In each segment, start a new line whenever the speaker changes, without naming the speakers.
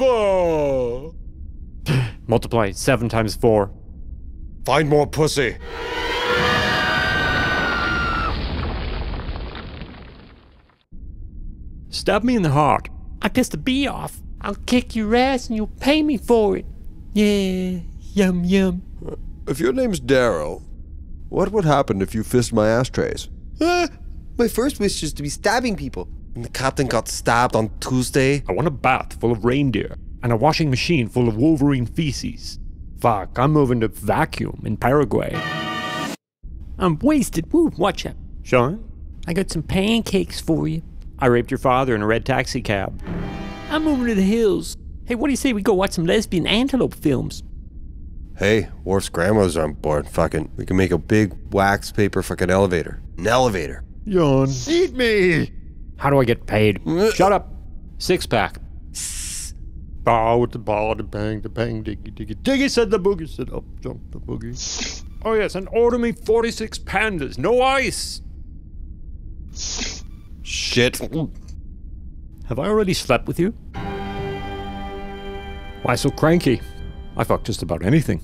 4.
Multiply 7 times 4.
Find more pussy.
Stab me in the heart.
I pissed a bee off. I'll kick your ass and you'll pay me for it. Yeah, yum yum.
If your name's Daryl, what would happen if you fist my ashtrays?
My first wish is to be stabbing people. And the captain got stabbed on Tuesday.
I want a bath full of reindeer and a washing machine full of Wolverine feces. Fuck, I'm moving to vacuum in Paraguay.
I'm wasted. Woo, watch out.
Sean?
I got some pancakes for you.
I raped your father in a red taxi cab.
I'm moving to the hills. Hey, what do you say we go watch some lesbian antelope films?
Hey, Worf's grandma's on board. Fucking, we can make a big wax paper fucking elevator. An elevator.
Yawn.
Eat me!
How do I get paid? Shut up. 6-pack. Bow with the ball, the bang, diggy, diggy. Diggy said the boogie, said up, jump the boogie. Oh yes, and order me 46 pandas, no ice.
Shit.
Have I already slept with you? Why so cranky? I fuck just about anything.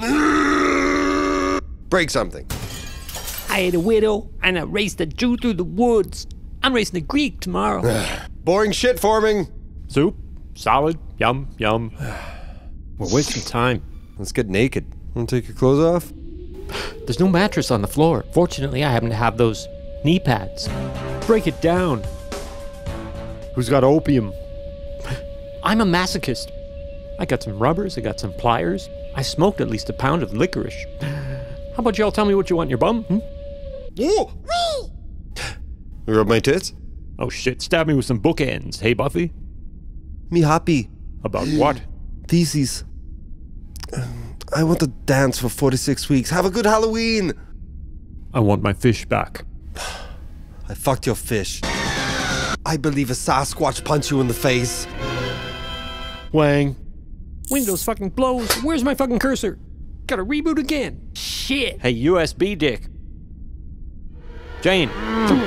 Break something.
I ate a widow and I raced a Jew through the woods. I'm racing a Greek tomorrow.
Boring shit forming.
Soup, salad, yum, yum. We're wasting time.
Let's get naked. Wanna take your clothes off?
There's no mattress on the floor. Fortunately, I happen to have those knee pads.
Break it down. Who's got opium?
I'm a masochist.
I got some rubbers, I got some pliers. I smoked at least a pound of licorice. How about y'all tell me what you want in your bum?
Ooh. You rub my tits?
Oh shit, stab me with some bookends. Hey, Buffy?
Me happy.
About what?
Theses. I want to dance for 46 weeks. Have a good Halloween.
I want my fish back.
I fucked your fish. I believe a Sasquatch punched you in the face.
Wang.
Windows fucking blows. Where's my fucking cursor? Gotta reboot again. Shit.
Hey, USB dick. Jane.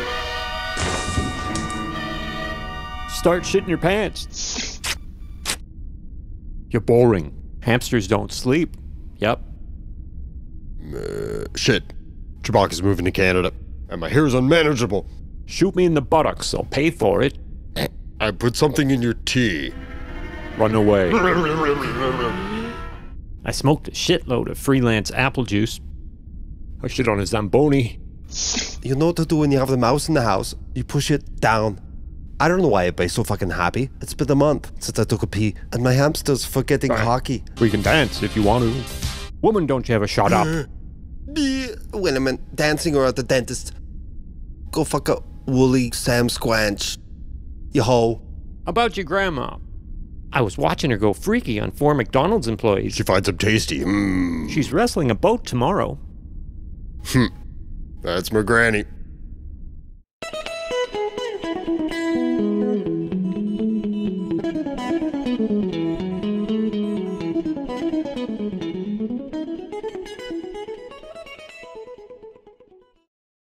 Start shitting your pants. You're boring. Hamsters don't sleep. Yep.
Shit. Chewbacca's moving to Canada, and my hair's unmanageable.
Shoot me in the buttocks. I'll pay for it.
I put something in your tea.
Run away. I smoked a shitload of freelance apple juice. I shit on a Zamboni.
You know what to do when you have the mouse in the house? You push it down. I don't know why everybody's so fucking happy. It's been a month since I took a pee, and my hamster's forgetting hockey.
We can dance if you want to. Woman, don't you ever shut up.
Well, I mean, dancing or at the dentist. Go fuck a woolly Sam Squanch. You hoe.
About your grandma. I was watching her go freaky on 4 McDonald's employees.
She finds them tasty.
She's wrestling a boat tomorrow.
That's my granny.